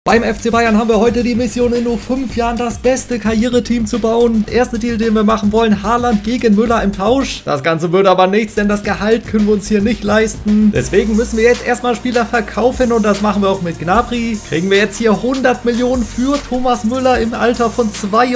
Beim FC Bayern haben wir heute die Mission, in nur 5 Jahren das beste Karriereteam zu bauen. Der erste Deal, den wir machen wollen, Haaland gegen Müller im Tausch. Das Ganze wird aber nichts, denn das Gehalt können wir uns hier nicht leisten. Deswegen müssen wir jetzt erstmal Spieler verkaufen und das machen wir auch mit Gnabry. Kriegen wir jetzt hier 100 Millionen für Thomas Müller im Alter von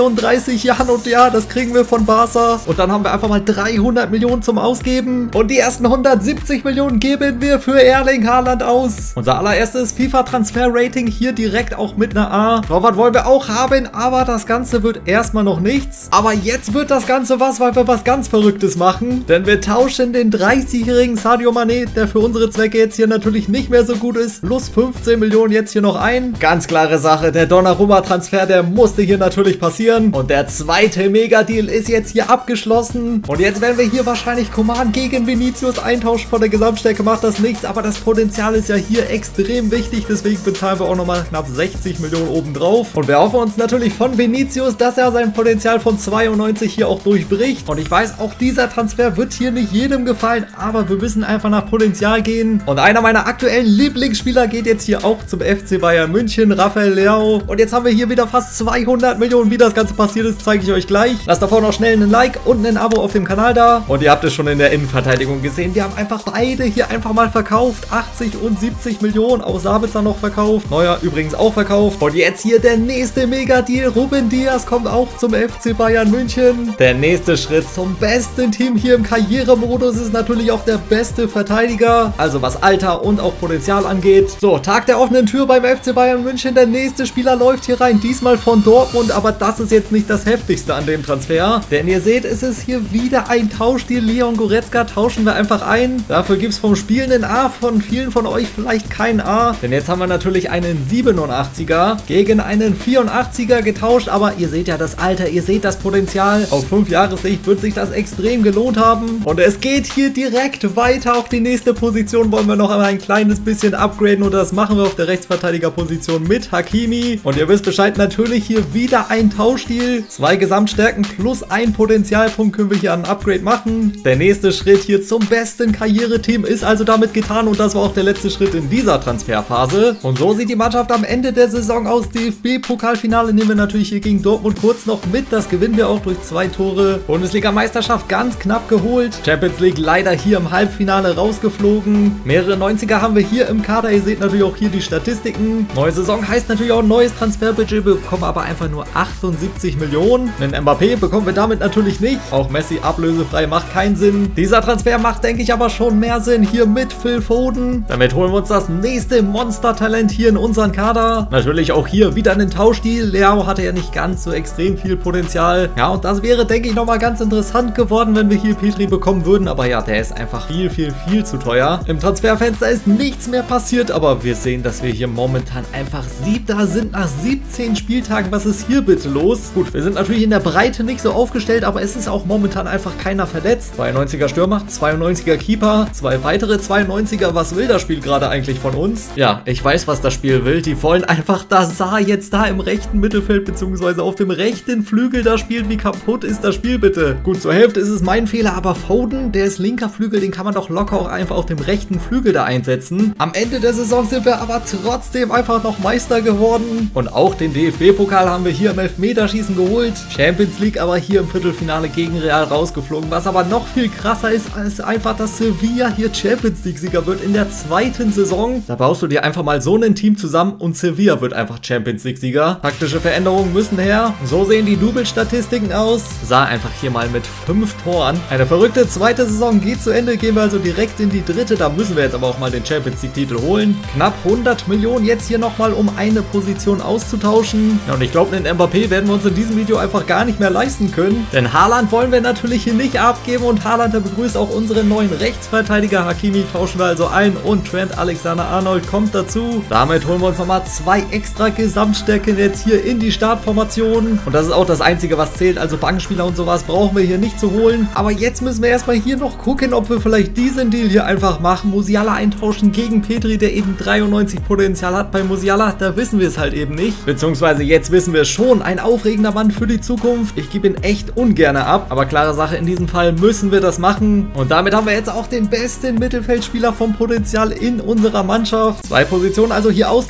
32 Jahren und ja, das kriegen wir von Barca. Und dann haben wir einfach mal 300 Millionen zum Ausgeben und die ersten 170 Millionen geben wir für Erling Haaland aus. Unser allererstes FIFA-Transfer-Rating hier direkt auch mit einer A. Torwart wollen wir auch haben, aber das Ganze wird erstmal noch nichts. Aber jetzt wird das Ganze was, weil wir was ganz Verrücktes machen. Denn wir tauschen den 30-jährigen Sadio Mané, der für unsere Zwecke jetzt hier natürlich nicht mehr so gut ist, plus 15 Millionen jetzt hier noch ein. Ganz klare Sache, der Donnarumma-Transfer, der musste hier natürlich passieren. Und der zweite Mega-Deal ist jetzt hier abgeschlossen. Und jetzt werden wir hier wahrscheinlich Coman gegen Vinicius eintauschen. Von der Gesamtstärke macht das nichts, aber das Potenzial ist ja hier extrem wichtig. Deswegen bezahlen wir auch nochmal knapp 60 Millionen obendrauf. Und wir hoffen uns natürlich von Vinicius, dass er sein Potenzial von 92 hier auch durchbricht. Und ich weiß, auch dieser Transfer wird hier nicht jedem gefallen, aber wir müssen einfach nach Potenzial gehen. Und einer meiner aktuellen Lieblingsspieler geht jetzt hier auch zum FC Bayern München, Rafael Leao. Und jetzt haben wir hier wieder fast 200 Millionen. Wie das Ganze passiert ist, zeige ich euch gleich. Lasst davor noch schnell einen Like und ein Abo auf dem Kanal da. Und ihr habt es schon in der Innenverteidigung gesehen. Wir haben einfach beide hier einfach mal verkauft. 80 und 70 Millionen. Auch Sabitzer noch verkauft. Neuer übrigens auch verkauft. Und jetzt hier der nächste Mega-Deal. Ruben Dias kommt auch zum FC Bayern München. Der nächste Schritt zum besten Team hier im Karrieremodus ist natürlich auch der beste Verteidiger. Also was Alter und auch Potenzial angeht. So, Tag der offenen Tür beim FC Bayern München. Der nächste Spieler läuft hier rein. Diesmal von Dortmund. Aber das ist jetzt nicht das Heftigste an dem Transfer. Denn ihr seht, es ist hier wieder ein Tauschdeal. Leon Goretzka tauschen wir einfach ein. Dafür gibt es vom Spielen ein A. Von vielen von euch vielleicht kein A. Denn jetzt haben wir natürlich einen 87er gegen einen 84er getauscht, aber ihr seht ja das Alter, ihr seht das Potenzial. Auf 5 Jahressicht wird sich das extrem gelohnt haben. Und es geht hier direkt weiter. Auf die nächste Position wollen wir noch einmal ein kleines bisschen upgraden und das machen wir auf der Rechtsverteidigerposition mit Hakimi. Und ihr wisst Bescheid, natürlich hier wieder ein Tauschdeal. 2 Gesamtstärken plus ein Potenzialpunkt können wir hier an Upgrade machen. Der nächste Schritt hier zum besten Karriereteam ist also damit getan und das war auch der letzte Schritt in dieser Transferphase. Und so sieht die Mannschaft am Ende der Saison aus. DFB-Pokalfinale nehmen wir natürlich hier gegen Dortmund kurz noch mit. Das gewinnen wir auch durch 2 Tore. Bundesliga-Meisterschaft ganz knapp geholt. Champions League leider hier im Halbfinale rausgeflogen. Mehrere 90er haben wir hier im Kader. Ihr seht natürlich auch hier die Statistiken. Neue Saison heißt natürlich auch ein neues Transferbudget. Wir bekommen aber einfach nur 78 Millionen. Einen Mbappé bekommen wir damit natürlich nicht. Auch Messi ablösefrei macht keinen Sinn. Dieser Transfer macht, denke ich, aber schon mehr Sinn. Hier mit Phil Foden. Damit holen wir uns das nächste Monster-Talent hier in unseren Kader. Natürlich auch hier wieder einen Tauschdeal. Leao hatte ja nicht ganz so extrem viel Potenzial. Ja, und das wäre, denke ich, nochmal ganz interessant geworden, wenn wir hier Petri bekommen würden. Aber ja, der ist einfach viel zu teuer. Im Transferfenster ist nichts mehr passiert, aber wir sehen, dass wir hier momentan einfach Siebter sind nach 17 Spieltagen. Was ist hier bitte los? Gut, wir sind natürlich in der Breite nicht so aufgestellt, aber es ist auch momentan einfach keiner verletzt. 92er Stürmer, 92er Keeper, 2 weitere 92er. Was will das Spiel gerade eigentlich von uns? Ja, ich weiß, was das Spiel will. Die wollen einfach das Saar jetzt da im rechten Mittelfeld bzw. auf dem rechten Flügel da spielt. Wie kaputt ist das Spiel bitte? Gut, zur Hälfte ist es mein Fehler, aber Foden, der ist linker Flügel, den kann man doch locker auch einfach auf dem rechten Flügel da einsetzen. Am Ende der Saison sind wir aber trotzdem einfach noch Meister geworden. Und auch den DFB-Pokal haben wir hier im Elfmeterschießen geholt. Champions League aber hier im Viertelfinale gegen Real rausgeflogen. Was aber noch viel krasser ist, als einfach, dass Sevilla hier Champions League-Sieger wird in der 2. Saison. Da baust du dir einfach mal so ein Team zusammen und Sevilla wird einfach Champions League-Sieger. Taktische Veränderungen müssen her. So sehen die Double-Statistiken aus. Sah einfach hier mal mit 5 Toren. Eine verrückte 2. Saison geht zu Ende. Gehen wir also direkt in die 3. Da müssen wir jetzt aber auch mal den Champions League-Titel holen. Knapp 100 Millionen jetzt hier nochmal, um eine Position auszutauschen. Ja, und ich glaube, den Mbappé werden wir uns in diesem Video einfach gar nicht mehr leisten können. Denn Haaland wollen wir natürlich hier nicht abgeben und Haaland, der begrüßt auch unseren neuen Rechtsverteidiger. Hakimi tauschen wir also ein und Trent Alexander-Arnold kommt dazu. Damit holen wir uns nochmal 2 extra Gesamtstärken jetzt hier in die Startformation. Und das ist auch das Einzige, was zählt. Also Bankspieler und sowas brauchen wir hier nicht zu holen. Aber jetzt müssen wir erstmal hier noch gucken, ob wir vielleicht diesen Deal hier einfach machen. Musiala eintauschen gegen Petri, der eben 93 Potenzial hat. Bei Musiala, da wissen wir es halt eben nicht. Beziehungsweise jetzt wissen wir schon, ein aufregender Mann für die Zukunft. Ich gebe ihn echt ungern ab. Aber klare Sache, in diesem Fall müssen wir das machen. Und damit haben wir jetzt auch den besten Mittelfeldspieler vom Potenzial in unserer Mannschaft. 2 Positionen also hier ausgetauscht.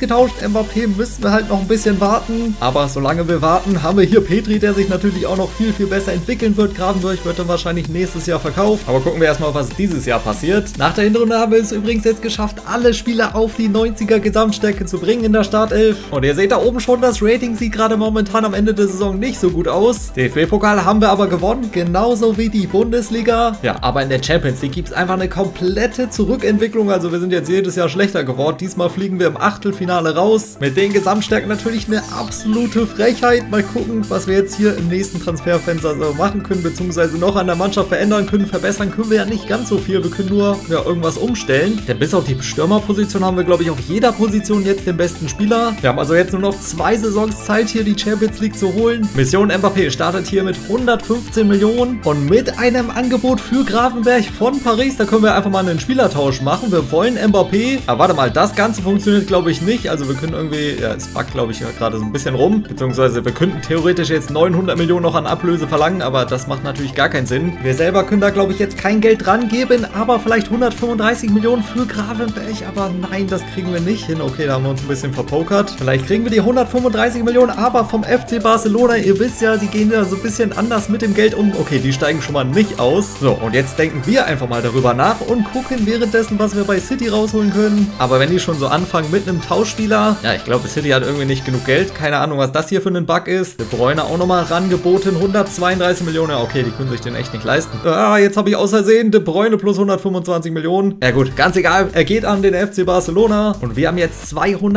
Mbappé müssen wir halt noch ein bisschen warten. Aber solange wir warten, haben wir hier Petri, der sich natürlich auch noch viel, viel besser entwickeln wird. Gravenberch wird dann wahrscheinlich nächstes Jahr verkauft. Aber gucken wir erstmal, was dieses Jahr passiert. Nach der Hinrunde haben wir es übrigens jetzt geschafft, alle Spieler auf die 90er Gesamtstärke zu bringen in der Startelf. Und ihr seht da oben schon, das Rating sieht gerade momentan am Ende der Saison nicht so gut aus. DFB-Pokal haben wir aber gewonnen, genauso wie die Bundesliga. Ja, aber in der Champions League gibt es einfach eine komplette Zurückentwicklung. Also wir sind jetzt jedes Jahr schlechter geworden. Diesmal fliegen wir im Achtelfinale raus. Mit den Gesamtstärken natürlich eine absolute Frechheit. Mal gucken, was wir jetzt hier im nächsten Transferfenster so machen können, beziehungsweise noch an der Mannschaft verändern können. Verbessern können wir ja nicht ganz so viel. Wir können nur irgendwas umstellen. Denn bis auf die Stürmerposition haben wir, glaube ich, auf jeder Position jetzt den besten Spieler. Wir haben also jetzt nur noch 2 Saisons Zeit, hier die Champions League zu holen. Mission Mbappé startet hier mit 115 Millionen und mit einem Angebot für Gravenberch von Paris. Da können wir einfach mal einen Spielertausch machen. Wir wollen Mbappé. Aber warte mal, das Ganze funktioniert, glaube ich, nicht. Also wir können irgendwie, ja, es buggt, glaube ich, gerade so ein bisschen rum. Beziehungsweise wir könnten theoretisch jetzt 900 Millionen noch an Ablöse verlangen, aber das macht natürlich gar keinen Sinn. Wir selber können da, glaube ich, jetzt kein Geld dran geben, aber vielleicht 135 Millionen für Gravenberch. Aber nein, das kriegen wir nicht hin. Okay, da haben wir uns ein bisschen verpokert. Vielleicht kriegen wir die 135 Millionen, aber vom FC Barcelona, ihr wisst ja, die gehen ja so ein bisschen anders mit dem Geld um. Okay, die steigen schon mal nicht aus. So, und jetzt denken wir einfach mal darüber nach und gucken währenddessen, was wir bei City rausholen können. Aber wenn die schon so anfangen mit einem Tauschspieler, ja, ich glaube, City hat irgendwie nicht genug Geld. Keine Ahnung, was das hier für ein Bug ist. De Bruyne auch nochmal rangeboten. 132 Millionen. Ja, okay, die können sich den echt nicht leisten. Ah, jetzt habe ich aus Versehen De Bruyne plus 125 Millionen. Ja gut, ganz egal. Er geht an den FC Barcelona. Und wir haben jetzt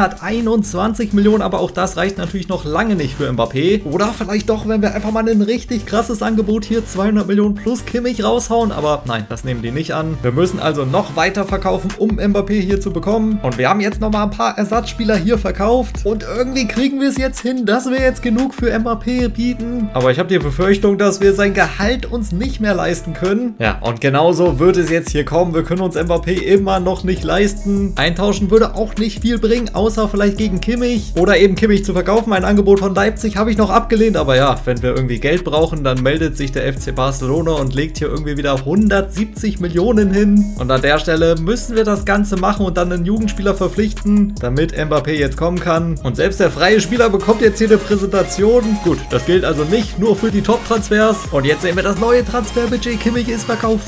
221 Millionen. Aber auch das reicht natürlich noch lange nicht für Mbappé. Oder vielleicht doch, wenn wir einfach mal ein richtig krasses Angebot hier 200 Millionen plus Kimmich raushauen. Aber nein, das nehmen die nicht an. Wir müssen also noch weiter verkaufen, um Mbappé hier zu bekommen. Und wir haben jetzt nochmal ein paar Ersatzspieler hier verkauft. Und irgendwie kriegen wir es jetzt hin, dass wir jetzt genug für Mbappé bieten. Aber ich habe die Befürchtung, dass wir sein Gehalt uns nicht mehr leisten können. Ja, und genauso wird es jetzt hier kommen. Wir können uns Mbappé immer noch nicht leisten. Eintauschen würde auch nicht viel bringen, außer vielleicht gegen Kimmich. Oder eben Kimmich zu verkaufen. Ein Angebot von Leipzig habe ich noch abgelehnt. Aber ja, wenn wir irgendwie Geld brauchen, dann meldet sich der FC Barcelona und legt hier irgendwie wieder 170 Millionen hin. Und an der Stelle müssen wir das Ganze machen und dann einen Jugendspieler verpflichten, damit Mbappé jetzt kommen kann. Und selbst der freie Spieler bekommt jetzt hier eine Präsentation. Gut, das gilt also nicht nur für die Top-Transfers. Und jetzt sehen wir das neue Transferbudget. Kimmich ist verkauft.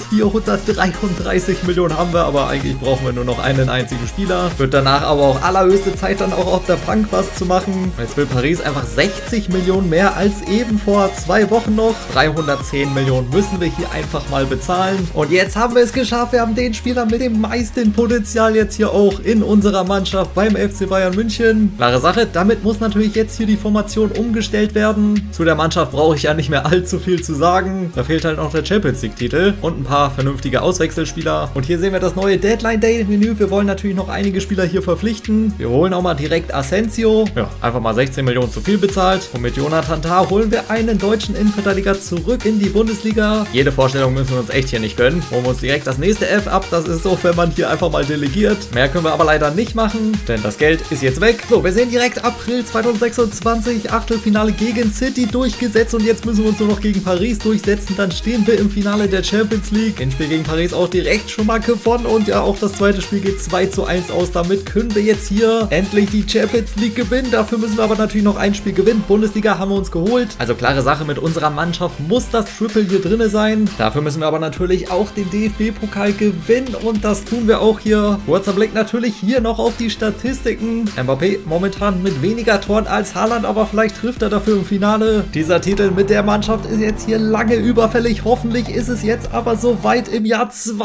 433 Millionen haben wir, aber eigentlich brauchen wir nur noch einen einzigen Spieler. Wird danach aber auch allerhöchste Zeit, dann auch auf der Bank was zu machen. Jetzt will Paris einfach 60 Millionen mehr als eben vor 2 Wochen noch. 310 Millionen müssen wir hier einfach mal bezahlen. Und jetzt haben wir es geschafft. Wir haben den Spieler mit dem meisten Potenzial jetzt hier auch in unserer Mannschaft beim FC Bayern München. Klare Sache, damit muss natürlich jetzt hier die Formation umgestellt werden. Zu der Mannschaft brauche ich ja nicht mehr allzu viel zu sagen. Da fehlt halt noch der Champions League Titel und ein paar vernünftige Auswechselspieler. Und hier sehen wir das neue Deadline Day Menü. Wir wollen natürlich noch einige Spieler hier verpflichten. Wir holen auch mal direkt Asensio. Ja, einfach mal 16 Millionen zu viel bezahlt. Und mit Jonathan Tah holen wir einen deutschen Innenverteidiger zurück in die Bundesliga. Jede Vorstellung müssen wir uns echt hier nicht gönnen. Holen wir uns direkt das nächste F ab. Das ist so, wenn man hier einfach mal delegiert. Mehr können wir aber leider nicht machen, denn das Geld ist jetzt weg. So, wir sehen direkt April 2026, Achtelfinale gegen City durchgesetzt und jetzt müssen wir uns nur noch gegen Paris durchsetzen. Dann stehen wir im Finale der Champions League. Im Spiel gegen Paris auch direkt schon mal gewonnen und ja, auch das zweite Spiel geht 2:1 aus. Damit können wir jetzt hier endlich die Champions League gewinnen. Dafür müssen wir aber natürlich noch ein Spiel gewinnen. Bundesliga haben wir uns geholt. Also klare Sache, mit unserer Mannschaft muss das Triple hier drin sein. Dafür müssen wir aber natürlich auch den DFB-Pokal gewinnen und das tun wir auch hier. Kurzer Blick natürlich hier noch auf die Statistiken. Mbappé momentan mit weniger Toren als Haaland, aber vielleicht trifft er dafür im Finale. Dieser Titel mit der Mannschaft ist jetzt hier lange überfällig. Hoffentlich ist es jetzt aber soweit. Im Jahr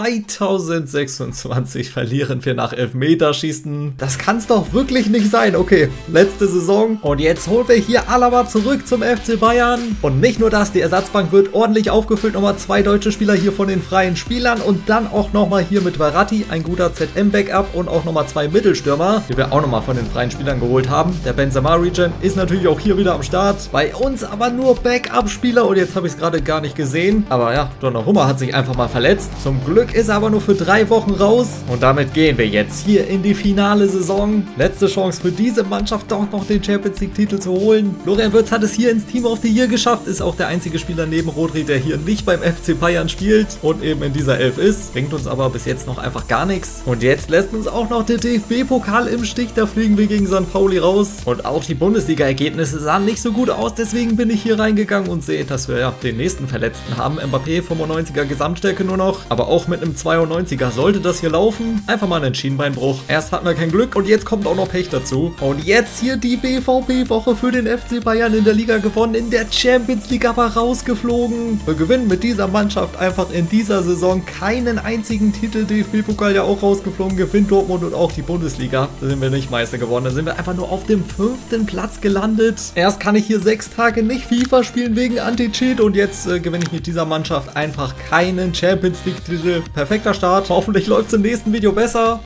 2026 verlieren wir nach Elfmeterschießen. Das kann es doch wirklich nicht sein. Okay, letzte Saison. Und jetzt holen wir hier Alaba zurück zum FC Bayern. Und nicht nur das, die Ersatzbank wird ordentlich aufgefüllt. Nochmal 2 deutsche Spieler hier von den freien Spielern. Und dann auch nochmal hier mit Verratti, ein guter ZM-Backup und auch nochmal 2 Mittelstürmer, die wir auch nochmal von den freien Spielern geholt haben. Der Benzema-Regen ist natürlich auch hier wieder am Start. Bei uns aber nur Backup-Spieler und jetzt habe ich es gerade gar nicht gesehen. Aber ja, Donnarumma hat sich einfach mal verletzt. Zum Glück ist er aber nur für 3 Wochen raus. Und damit gehen wir jetzt hier in die finale Saison. Letzte Chance für diese Mannschaft, doch noch den Champions League-Titel zu holen. Florian Wirtz hat es hier ins Team of the Year geschafft. Ist auch der einzige Spieler neben Rodri, der hier nicht beim FC Bayern spielt und eben in dieser Elf ist. Bringt uns aber bis jetzt noch einfach gar nichts. Und jetzt lässt uns auch noch der DFB-Pokal im Stich. Da fliegen fliegen wir gegen St. Pauli raus. Und auch die Bundesliga-Ergebnisse sahen nicht so gut aus, deswegen bin ich hier reingegangen und sehe, dass wir ja den nächsten Verletzten haben. Mbappé 95er Gesamtstärke nur noch, aber auch mit einem 92er sollte das hier laufen. Einfach mal einen Schienbeinbruch. Erst hatten wir kein Glück und jetzt kommt auch noch Pech dazu. Und jetzt hier die BVB-Woche für den FC Bayern in der Liga gewonnen, in der Champions League aber rausgeflogen. Wir gewinnen mit dieser Mannschaft einfach in dieser Saison keinen einzigen Titel. DFB-Pokal ja auch rausgeflogen, gewinnt Dortmund und auch die Bundesliga. Da sind wir nicht Meister geworden, da sind wir einfach nur auf dem 5. Platz gelandet. Erst kann ich hier 6 Tage nicht FIFA spielen wegen Anti-Cheat und jetzt gewinne ich mit dieser Mannschaft einfach keinen Champions League-Titel. Perfekter Start. Hoffentlich läuft es im nächsten Video besser.